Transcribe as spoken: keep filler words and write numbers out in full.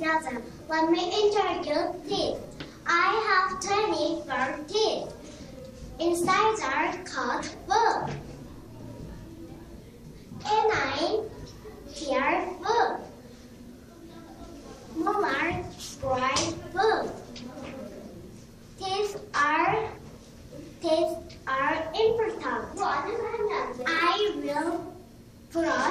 together. Let me introduce teeth. I have twenty-four teeth. Incisors cut food. Canine tear food. Molar grind food. Teeth are teeth are important. I will brush